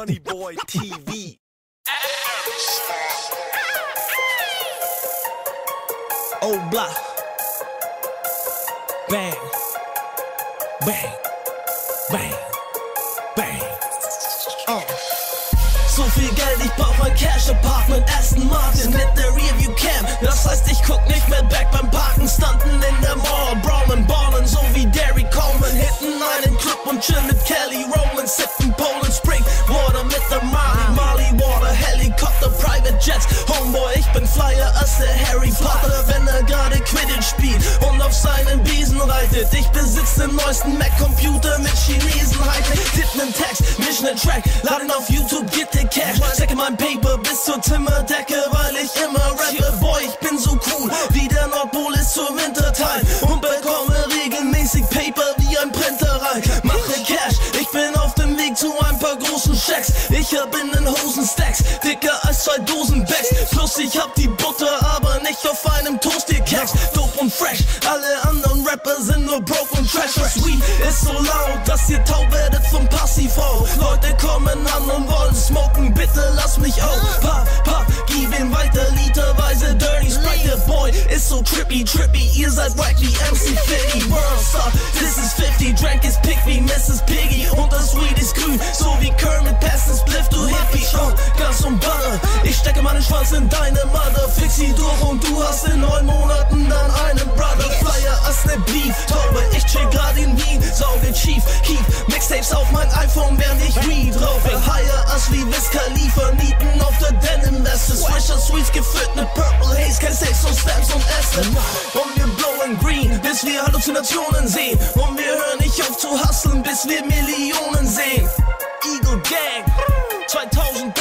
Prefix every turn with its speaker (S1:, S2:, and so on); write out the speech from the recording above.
S1: Money Boy TV. Oh blah. Bang. Bang. Bang. Bang. So viel Geld, ich brauch mein Cash Apartment, Aston Martin mit der Rearview Cam. Das heißt, ich guck nicht mehr back beim Parken, standen in der Mall, Brown ballin', so wie Derrick Coleman. Hitten einen Club und chill mit Kelly Rowland, sippen Poland Spring Water mit der Molly Water, Helikopter, Private Jets. Homeboy, ich bin flyer als der Harry Potter, wenn er gerade Quidditch spielt und auf seinen Besen reitet. Ich besitz den neuesten Mac-Computer mit Chinesen Hightech. Tipp nen Text, misch nen Track, lad ihn auf YouTube, get den Cash. Stecke mein Paper bis zur Zimmerdecke, weil ich immer rappe. Boy, ich bin so cool, wie der Nordpol ist zur Wintertime und bekomme regelmäßig Paper wie ein Printer rein. Mache Cash, ich bin auf dem Weg zu ein paar großen Schecks. Ich hab in den Hosen Stacks, dicker als 2 Dosen Bags. Plus ich hab die Butter, aber nicht auf einem Toast, ihr Keks. Dope und fresh, alle anderen Rapper sind nur broke und trash. Das Weed ist so laut, dass ihr taub werdet vom Passivrauch. Leute kommen an und wollen smoken, bitte lass mich auf. Gib ihn weiter, literweise Dirty Sprite. Der Boy ist so trippy, ihr seid wack wie MC Figgy. Worldstar, this is 50, Drank is pick wie Mrs. Piggy. Und das Weed ist grün, so wie Kermit, pass den Spliff, du Hippie. Gas und Butter, ich stecke meinen Schwanz in deine Mother. Fix sie durch und du hast in 9 Monaten dann einen Brother. Flyer als ne Beef, Taube, ich chill grad in Wien. Sauge Chief, Keep Mixtapes auf mein iPhone, während ich Weed rauche. Higher als wie Wiz Khalifa, Nieten auf der Denim Weste. Swisher Sweets gefüllt mit Purple Haze, kein Sex, so Stamps und Essen. Und wir blowen green, bis wir Halluzinationen sehen. Und wir hören nicht auf zu hustlen, bis wir Millionen sehen. Eagle Gang, 2000